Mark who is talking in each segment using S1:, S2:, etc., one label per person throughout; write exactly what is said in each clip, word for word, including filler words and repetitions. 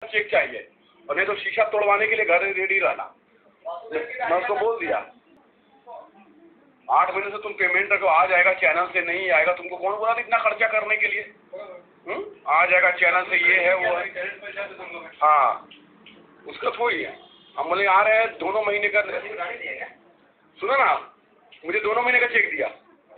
S1: Check चाहिए, और नहीं तो शीशा तोड़वाने के लिए घर रेडी रहना। मैं उसको बोल दिया आठ महीने से तुम पेमेंट रखो, आ जाएगा चैनल से, नहीं आएगा तुमको कौन बोला था इतना खर्चा करने के लिए? हुँ? आ जाएगा चैनल से, ये है वो है। हाँ उसका थोड़ी है, हम बोले आ रहे हैं दोनों महीने का। सुना ना, मुझे दोनों महीने का चेक दिया।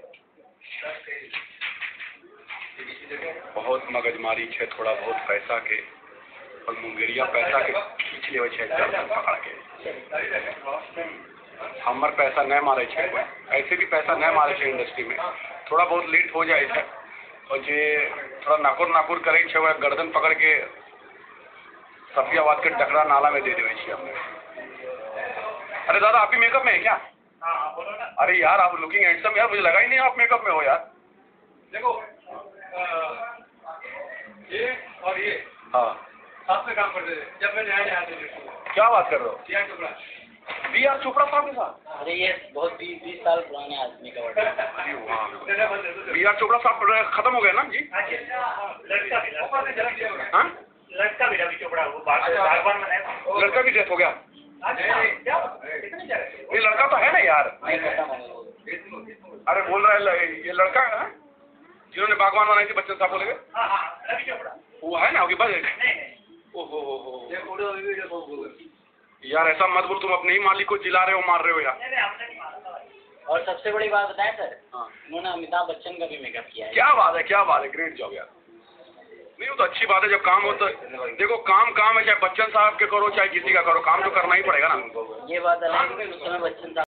S1: बहुत मगजमारी है, थोड़ा बहुत पैसा के और मुंगेरिया पैसा के पिछले हुए छे पकड़ के हमार पैसा नहीं मारे छे, ऐसे भी पैसा नहीं मारे छे इंडस्ट्री में। थोड़ा बहुत लेट हो जाए छे और जे थोड़ा नाकुर नाकुर करे छे वह गर्दन पकड़ के सफियाबाद के डकरा नाला में दे देवे छे हमने। अरे दादा आप भी मेकअप में है क्या? अरे यार आप लुकिंग हैंडसम यार, मुझे लगा ही नहीं आप मेकअप में हो यार।
S2: देखो ये और ये
S1: हाँ
S2: साथ में काम करते थे जब मैं नया नया था।
S1: क्या बात कर रहे हो?
S2: B R Chopra
S1: B R Chopra साहब के साथ?
S3: अरे ये बहुत बीस बीस साल पुराने आदमी का बर्थडे।
S1: बी आर चोपड़ा साहब खत्म हो गए ना जी? हाँ
S2: लड़का भी रवि चोपड़ा वो बागवान में है।
S1: लड़का भी डेथ हो गया? ये लड़का तो है ना यार। अरे बोल रहा है ये लड़का है जिन्होंने बागवान बनाई थी बच्चन साहब को लेके?
S2: रवि चोपड़ा
S1: वो है ना, बस ओहो हो यार ऐसा मत बोल, तुम अपने ही मालिक को जिला रहे हो, मार रहे हो यार।
S3: और सबसे बड़ी बात बताएं सर,
S1: हाँ
S3: उन्होंने अमिताभ बच्चन का भी मेकअप किया है।
S1: क्या बात है, क्या बात है, ग्रेट जॉब यार। नहीं वो तो अच्छी बात है जब काम हो तो। देखो काम काम है, चाहे बच्चन साहब के करो चाहे किसी का करो, काम तो करना ही पड़ेगा ना।
S3: ये बात अलग है, उस समय बच्चन साहब